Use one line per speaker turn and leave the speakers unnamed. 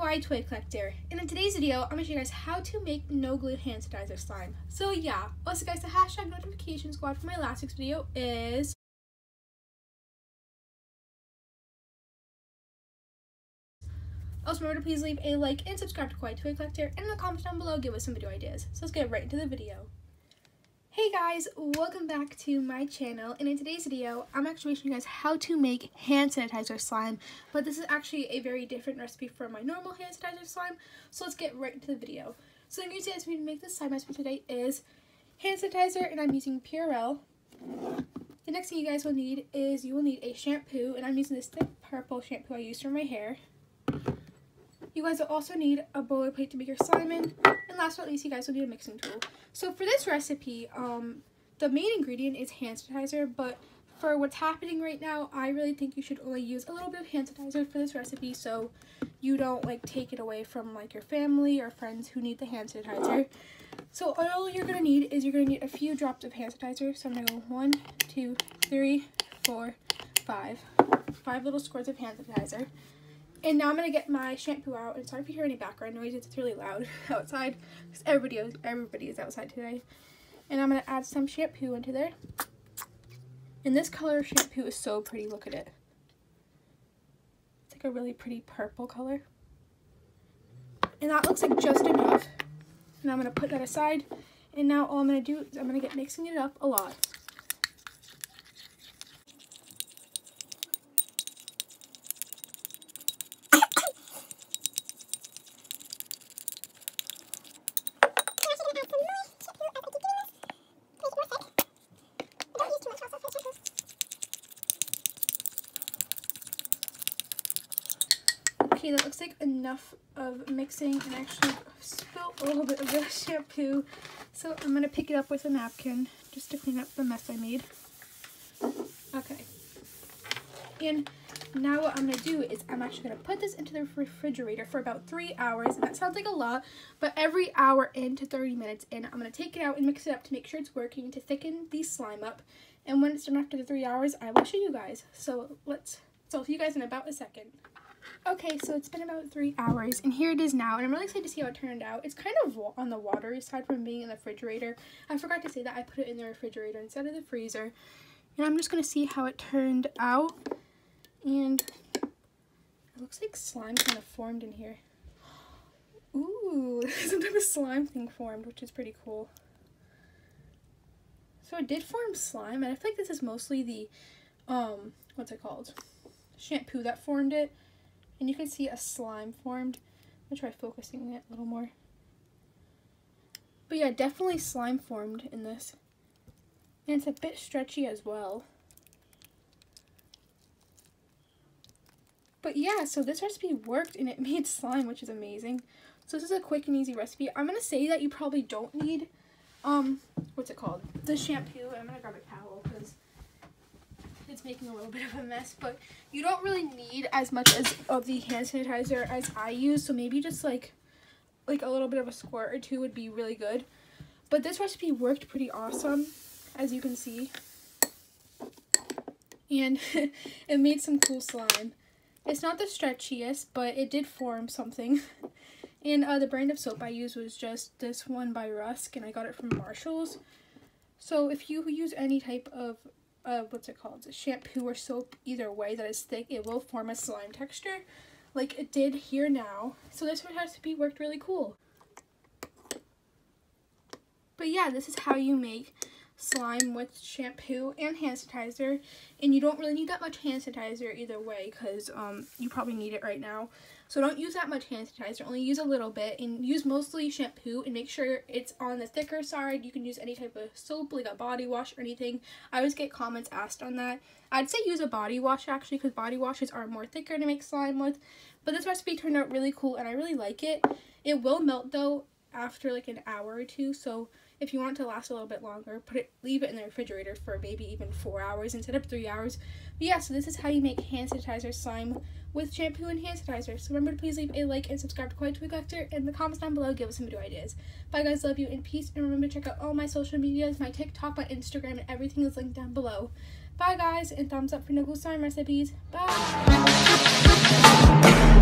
Quiet Toy Collector, and in today's video, I'm going to show you guys how to make no glue hand sanitizer slime. So yeah, also guys, the hashtag notification squad for my last week's video is also remember to please leave a like and subscribe to Quiet Toy Collector, and in the comments down below give us some video ideas. So let's get right into the video. Hey guys, welcome back to my channel, and in today's video I'm actually showing you guys how to make hand sanitizer slime, but this is actually a very different recipe from my normal hand sanitizer slime, so let's get right into the video. So the ingredients we need to make this slime recipe today is hand sanitizer, and I'm using Purell. The next thing you guys will need is you will need a shampoo, and I'm using this thick purple shampoo I use for my hair. You guys will also need a bowler plate to make your slime in, and last but not least, you guys will need a mixing tool. So for this recipe, the main ingredient is hand sanitizer, but for what's happening right now, I really think you should only use a little bit of hand sanitizer for this recipe, so you don't like take it away from like your family or friends who need the hand sanitizer. So all you're gonna need is you're gonna need a few drops of hand sanitizer. So I'm gonna go 1, 2, 3, 4, 5 little squirts of hand sanitizer. And now I'm going to get my shampoo out, and sorry if you hear any background noise, it's really loud outside, because everybody is outside today. And I'm going to add some shampoo into there. And this color of shampoo is so pretty, look at it. It's like a really pretty purple color. And that looks like just enough. And I'm going to put that aside, and now all I'm going to do is I'm going to get mixing it up a lot. Okay, that looks like enough of mixing, and actually spilled a little bit of the shampoo. So I'm going to pick it up with a napkin just to clean up the mess I made. Okay. And now what I'm going to do is I'm actually going to put this into the refrigerator for about 3 hours. And that sounds like a lot, but every hour in to 30 minutes in, I'm going to take it out and mix it up to make sure it's working to thicken the slime up. And when it's done after the 3 hours, I will show you guys. So I'll see you guys in about a second. Okay, so it's been about 3 hours, and here it is now, and I'm really excited to see how it turned out. It's kind of on the watery side from being in the refrigerator. I forgot to say that I put it in the refrigerator instead of the freezer. And I'm just going to see how it turned out. And it looks like slime kind of formed in here. Ooh, some type of slime thing formed, which is pretty cool. So it did form slime, and I feel like this is mostly the, what's it called? Shampoo that formed it. And you can see a slime formed. I'm gonna try focusing it a little more. But yeah, definitely slime formed in this. And it's a bit stretchy as well. But yeah, so this recipe worked and it made slime, which is amazing. So this is a quick and easy recipe. I'm gonna say that you probably don't need, what's it called? The shampoo. I'm gonna grab a towel because it's making a little bit of a mess, but you don't really need as much of the hand sanitizer as I use, so maybe just like a little bit of a squirt or two would be really good. But this recipe worked pretty awesome, as you can see, and it made some cool slime. It's not the stretchiest, but it did form something. And the brand of soap I used was just this one by Rusk, and I got it from Marshall's. So if you use any type of what's it called, shampoo or soap, either way that is thick, it will form a slime texture like it did here now. So this recipe worked really cool. But yeah, this is how you make slime with shampoo and hand sanitizer, and you don't really need that much hand sanitizer either way, because you probably need it right now. So don't use that much hand sanitizer, only use a little bit, and use mostly shampoo, and make sure it's on the thicker side. You can use any type of soap, like a body wash or anything. I always get comments asked on that. I'd say use a body wash actually, because body washes are more thicker to make slime with. But this recipe turned out really cool, and I really like it. It will melt though after like an hour or two, so if you want it to last a little bit longer, leave it in the refrigerator for maybe even 4 hours instead of 3 hours. But yeah, so this is how you make hand sanitizer slime with shampoo and hand sanitizer. So remember to please leave a like and subscribe to Quiet Toy Collector, and in the comments down below give us some video ideas. Bye guys, love you and peace, and remember to check out all my social medias, my TikTok, my Instagram, and everything is linked down below. Bye guys, and thumbs up for no glue slime recipes. Bye!